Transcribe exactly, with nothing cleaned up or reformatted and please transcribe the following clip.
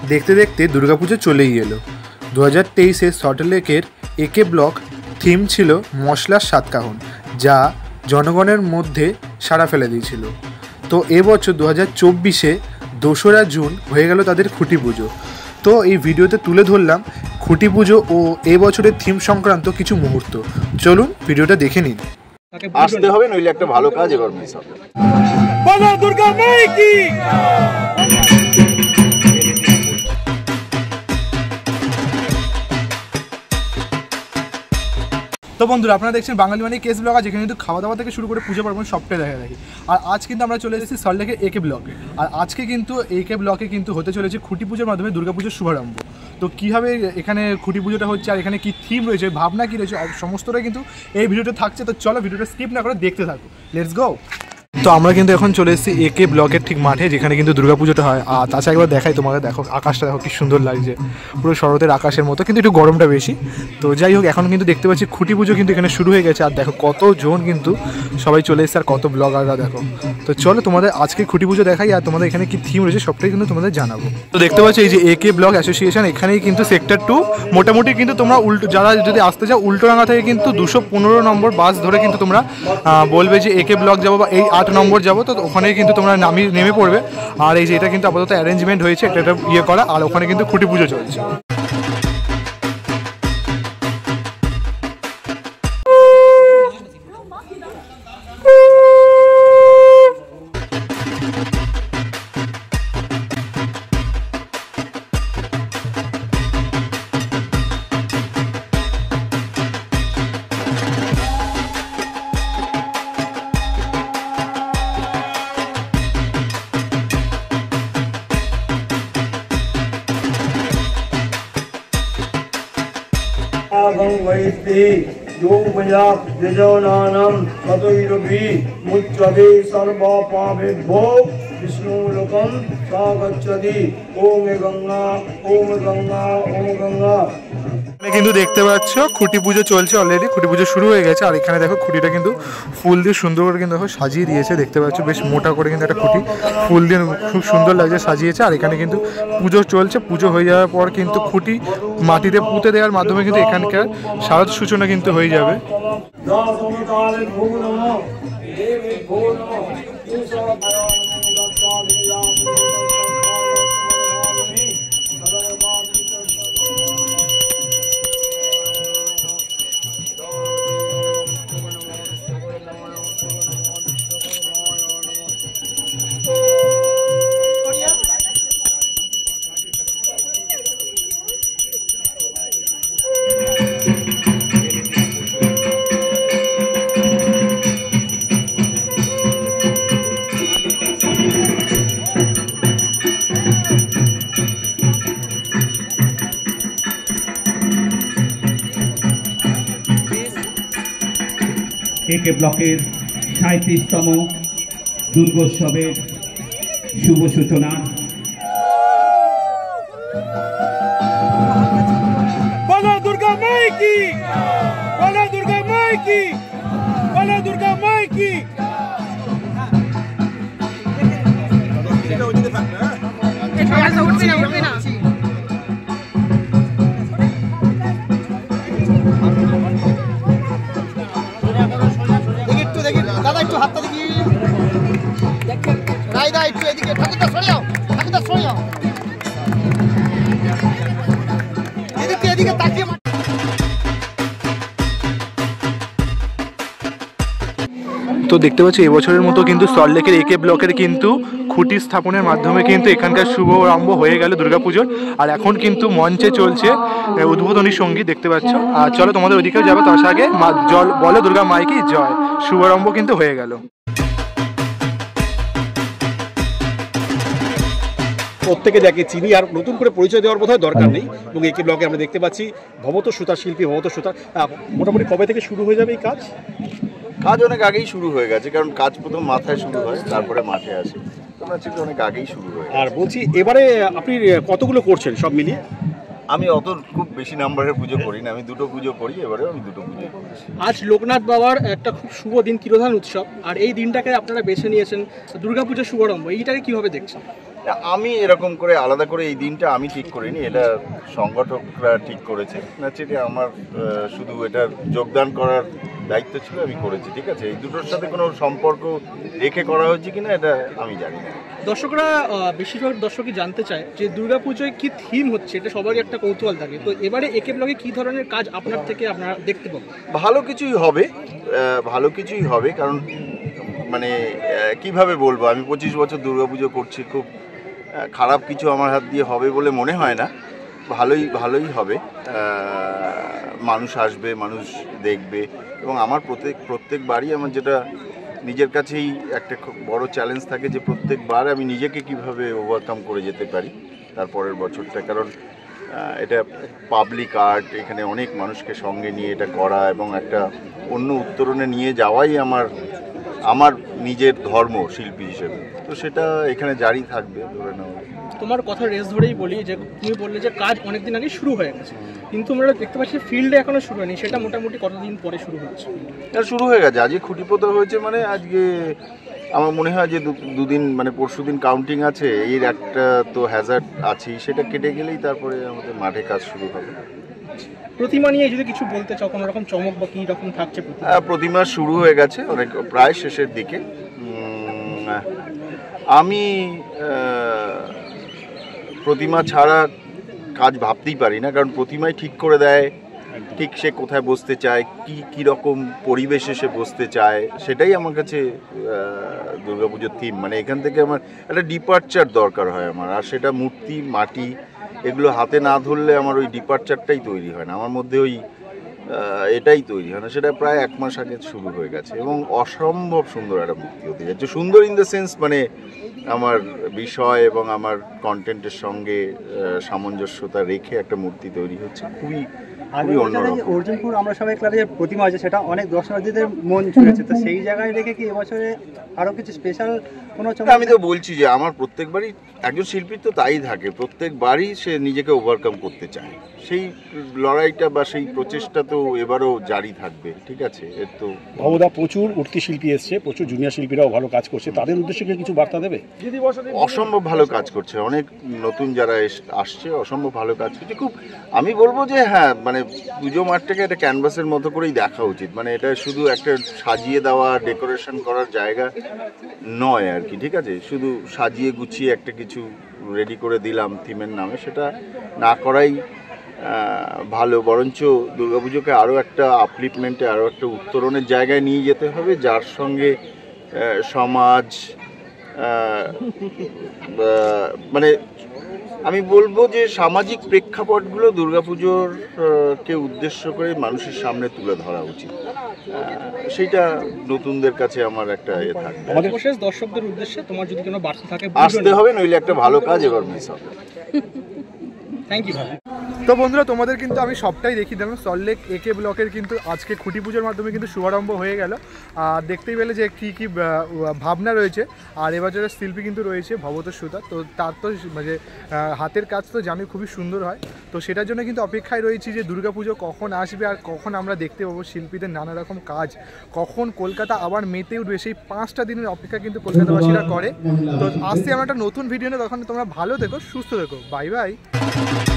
দেখতে দেখতে দুর্গাপুজো চলেই এলো। দু হাজার তেইশে সল্টলেকের একে ব্লক থিম ছিল মশলার সাতকাহন, যা জনগণের মধ্যে সাড়া ফেলে দিয়েছিল। তো এবছর দু হাজার চব্বিশে দোসরা জুন হয়ে গেল তাদের খুঁটি পুজো। তো এই ভিডিওতে তুলে ধরলাম খুঁটি পুজো ও এবছরের থিম সংক্রান্ত কিছু মুহূর্ত। চলুন ভিডিওটা দেখে নিন। আসতে হবে, নইলে একটা ভালো কাজ এবার মিস হবে। বলো দুর্গা মাই কি। তো বন্ধুরা, আপনারা দেখছেন বাঙালি মানে কেস ব্লগ। যেখানে কিন্তু খাওয়া দাওয়া থেকে শুরু করে পুজো পার্বণ সবটাই দেখা দেখি। আর আজ কিন্তু আমরা চলে এসেছি সল্টলেকের একে ব্লকে। আর আজকে কিন্তু একে ব্লকে কিন্তু হতে চলেছে খুঁটি পুজোর মাধ্যমে দুর্গাপুজোর শুভারম্ভ। তো কীভাবে এখানে খুঁটি পুজোটা হচ্ছে আর এখানে কী থিম রয়েছে, ভাবনা কী রয়েছে, সমস্তটাই কিন্তু এই ভিডিওটা থাকছে। তো চলো ভিডিওটা স্কিপ না করে দেখতে থাকো। Let's go. তো আমরা কিন্তু এখন চলে এসেছি একে ব্লকের ঠিক মাঠে, যেখানে কিন্তু দুর্গাপুজোটা হয়। আর তাছাড়া একবার দেখাই তোমাকে, দেখো আকাশটা দেখো কি সুন্দর লাগছে, পুরো শরতের আকাশের মতো, কিন্তু একটু গরমটা বেশি। তো যাই হোক, এখন কিন্তু দেখতে পাচ্ছি খুঁটি পুজো কিন্তু এখানে শুরু হয়ে গেছে। আর দেখো কতজন কিন্তু সবাই চলে এসেছে, আর কত ব্লগাররা দেখো। তো চলো তোমাদের আজকে খুঁটি পুজো দেখাই, আর তোমাদের এখানে কি থিম রয়েছে সবটাই কিন্তু তোমাদের জানাবো। তো দেখতে পাচ্ছি এই যে একে ব্লক অ্যাসোসিয়েশন, এখানেই কিন্তু সেক্টর টু মোটামুটি কিন্তু তোমরা উল্টো, যারা যদি আসতে চাও উল্টোডাঙ্গা থেকে কিন্তু দুশো পনেরো নম্বর বাস ধরে কিন্তু তোমরা বলবে যে একে ব্লক যাবো বা এই আট নম্বর যাবো। তো ওখানে কিন্তু তোমরা নামি নেমে পড়বে। আর এই যে এটা কিন্তু আপাতত অ্যারেঞ্জমেন্ট হয়েছে, একটা একটা ইয়ে করা, আর ওখানে কিন্তু খুঁটি পুজো চলছে। वैस्ते योगमया यजमानं ततैरपि मुच्यते सर्वपापेभ्यो विष्णुलोकं सागच्छति। ओम गंगा ओम गंगा ओम गंगा। কিন্তু দেখতে পাচ্ছ খুঁটি পুজো চলছে অলরেডি, খুঁটি পুজো শুরু হয়ে গেছে। আর এখানে দেখো খুঁটিটা কিন্তু ফুল দিয়ে সুন্দর করে কিন্তু দেখো সাজিয়ে দিয়েছে, দেখতে পাচ্ছ বেশ মোটা করে কিন্তু একটা খুঁটি ফুল দিয়ে খুব সুন্দর লাগছে সাজিয়েছে। আর এখানে কিন্তু পুজো চলছে, পুজো হয়ে যাওয়ার পর কিন্তু খুঁটি মাটিতে পুঁতে দেওয়ার মাধ্যমে কিন্তু এখানকার শারদ সূচনা কিন্তু হয়ে যাবে। একে ব্লকের সাঁত্রিশতম দুর্গোৎসবের শুভ সূচনা। বলো দুর্গা মাই কি, বলো দুর্গা মাই কি, বলো দুর্গা মাই কি। দাদা একটু হাতটা দেখি, রাইদা একটু এদিকে, ঠাকুরদা সরে যাও, ঠাকুরদা সরে যাও, এদিকে এদিকে তাকিয়ে। তো দেখতে পাচ্ছি এবছরের মতো কিন্তু সল্টলেকের একে ব্লকের কিন্তু খুঁটি স্থাপনের মাধ্যমে কিন্তু এখানকার শুভারম্ভ হয়ে গেল দুর্গাপুজোর। আর এখন কিন্তু মঞ্চে চলছে উদ্বোধনী সঙ্গীত, দেখতে পাচ্ছ। আর চলো তোমাদের ওইদিকেও যাবো, তার আগে মা জল বলো দুর্গা মাইকি জয় শুভারম্ভ কিন্তু হয়ে গেল। প্রত্যেকে দেখে চিনি, আর নতুন করে পরিচয় দেওয়ার বোধহয় দরকার নেই। এবং একে ব্লকে আমরা দেখতে পাচ্ছি ভবত সুতার শিল্পী, ভবত সুতার মোটামুটি কবে থেকে শুরু হয়ে যাবে এই কাজ? কাজ অনেক আগেই শুরু হয়ে গেছে, কারণ কাজ প্রথম মাথায় শুরু হয়, তারপরে মাঠে আসে। তোমরা চিন্তা অনেক আগেই শুরু হয়। আর বলছি, এবারে আপনি কতগুলো করছেন সব মিলিয়ে? আমি অত খুব বেশি নাম্বারের পুজো করি না, আমি দুটো পুজো করি, এবারে আমি দুটো পুজো করেছি। আজ লোকনাথ বাবার একটা খুব শুভ দিন, তিরোধান উৎসব, আর এই দিনটাকে আপনারা বেছে নিয়েছেন দুর্গাপূজার শুভারম্ভ, এইটাকে কিভাবে দেখছেন? আমি এরকম করে আলাদা করে এই দিনটা আমি ঠিক করিনি, এটা সংগঠকরা ঠিক করেছে। ন্যাচারালি আমার শুধু এটার যোগদান করার দায়িত্ব ছিল, আমি করেছি। ঠিক আছে, এই দুটোর সাথে কোনো সম্পর্ক রেখে করা হয়েছে কিনা এটা আমি জানি না। দর্শকরা বেশিরভাগ দর্শকই জানতে চায় যে দুর্গাপুজোয় কি থিম হচ্ছে, এটা সবারই একটা কৌতূহল থাকে। তো এবারে একে ব্লগে কি ধরনের কাজ আপনার থেকে আপনারা দেখতে পাবেন? ভালো কিছুই হবে, ভালো কিছুই হবে। কারণ মানে কিভাবে বলবো, আমি পঁচিশ বছর দুর্গাপুজো করছি, খুব খারাপ কিছু আমার হাত দিয়ে হবে বলে মনে হয় না। ভালোই ভালোই হবে, মানুষ আসবে, মানুষ দেখবে। এবং আমার প্রত্যেক প্রত্যেকবারই আমার যেটা নিজের কাছেই একটা খুব বড় চ্যালেঞ্জ থাকে যে প্রত্যেকবার আমি নিজেকে কিভাবে ওভারকাম করে যেতে পারি তারপরের বছরটা। কারণ এটা পাবলিক আর্ট, এখানে অনেক মানুষকে সঙ্গে নিয়ে এটা করা এবং একটা অন্য উত্তরণে নিয়ে যাওয়াই আমার আমার নিজের ধর্ম শিল্পী হিসেবে। তো সেটা এখানে জারি থাকবে ধরে নেওয়া। তোমার কথা রেস ধরেই বলি যে তুমি বললে যে কাজ অনেকদিন আগে শুরু হয়ে গেছে, কিন্তু আমরা দেখতে পাচ্ছি ফিল্ডে এখনো শুরু হয়নি। সেটা মোটামুটি কতদিন পরে শুরু হচ্ছে? এটা শুরু হয়ে গেছে, আজকে খুঁটি পোতা হয়েছে। মানে আজকে আমার মনে হয় যে দুদিন মানে পরশু দিন কাউন্টিং আছে, এর একটা তো হ্যাজার্ড আছেই, সেটা কেটে গেলেই তারপরে আমাদের মাঠে কাজ শুরু হবে। প্রতিমা নিয়ে যদি কিছু বলতে চাও, কোনো রকম চমক বা কী রকম থাকছে? প্রতিমা শুরু হয়ে গেছে, অনেক প্রায় শেষের দিকে। আমি প্রতিমা ছাড়া কাজ ভাবতেই পারি না, কারণ প্রতিমাই ঠিক করে দেয় ঠিক সে কোথায় বসতে চায়, কি কীরকম পরিবেশে সে বসতে চায়। সেটাই আমার কাছে দুর্গাপুজোর থিম। মানে এখান থেকে আমার একটা ডিপার্চার দরকার হয় আমার, আর সেটা মূর্তি, মাটি এগুলো হাতে না ধরলে আমার ওই ডিপার্চারটাই তৈরি হয় না, আমার মধ্যে ওই এটাই তৈরি হয় না। সেটা প্রায় এক মাস আগে শুরু হয়ে গেছে এবং অসম্ভব সুন্দর একটা মূর্তি হতে যাচ্ছে। সুন্দর ইন দ্য সেন্স মানে আমার বিষয় এবং আমার কন্টেন্টের সঙ্গে সামঞ্জস্যতা রেখে একটা মূর্তি তৈরি হচ্ছে, খুবই খুবই অন্যরকম। অর্জুনপুর আমরা সবাই ক্লাবে যে প্রতিমা আছে সেটা অনেক দর্শনার্থীদের মন ছুঁয়েছে, তো সেই জায়গায় রেখে কি এবছরে আরও কিছু স্পেশাল কোনো? আমি তো বলছি যে আমার প্রত্যেকবারই একজন শিল্পীর তো তাই থাকে, প্রত্যেকবারই সে নিজেকে ওভারকাম করতে চায়। সেই লড়াইটা বা সেই প্রচেষ্টা তো এবারও জারি থাকবে। ঠিক আছে, এর তো ভবদা প্রচুর উঠতি শিল্পী এসছে, প্রচুর জুনিয়র শিল্পীরাও ভালো কাজ করছে, তাদের উদ্দেশ্যে কিছু বার্তা দেবে? অসম্ভব ভালো কাজ করছে, অনেক নতুন যারা আসছে অসম্ভব ভালো কাজ করছে। খুব আমি বলবো যে হ্যাঁ, মানে পুজো মাঠটাকে একটা ক্যানভাসের মতো করেই দেখা উচিত। মানে এটা শুধু একটা সাজিয়ে দেওয়া ডেকোরেশন করার জায়গা নয় আর কি। ঠিক আছে, শুধু সাজিয়ে গুছিয়ে একটা কিছু রেডি করে দিলাম থিমের নামে, সেটা না করাই ভালো। বরঞ্চ দুর্গাপুজোকে আরও একটা আপলিফমেন্টে, আরও একটা উত্তরণের জায়গায় নিয়ে যেতে হবে, যার সঙ্গে সমাজ মানে আমি বলবো যে সামাজিক প্রেক্ষাপটগুলো দুর্গাপুজোর কে উদ্দেশ্য করে মানুষের সামনে তুলে ধরা উচিত। সেইটা নতুনদের কাছে আমার একটা এ থাকবে। সর্বশেষ দর্শকদের উদ্দেশ্যে তোমার যদি কোনো বার্তা থাকে আসতে হবে, নইলে একটা ভালো কাজ এবার মিস হবে। Thank you. তো বন্ধুরা, তোমাদের কিন্তু আমি সবটাই দেখিয়ে দিলাম। সল্টলেক একে ব্লকের কিন্তু আজকে খুঁটি পুজোর মাধ্যমে কিন্তু শুভারম্ভ হয়ে গেল। আর দেখতেই পেলে যে কী কী ভাবনা রয়েছে। আর এবছরের শিল্পী কিন্তু রয়েছে ভবতোষ সুতার। তো তার তো মানে হাতের কাজ তো জানি খুবই সুন্দর হয়। তো সেটার জন্য কিন্তু অপেক্ষায় রয়েছি যে দুর্গাপুজো কখন আসবে আর কখন আমরা দেখতে পাবো শিল্পীদের নানা রকম কাজ, কখন কলকাতা আবার মেতে উঠবে। সেই পাঁচটা দিনের অপেক্ষা কিন্তু কলকাতাবাসীরা করে। তো আসতে আমরা একটা নতুন ভিডিও নিয়ে, তখন তোমরা ভালো থেকো, সুস্থ থেকো। Bye by.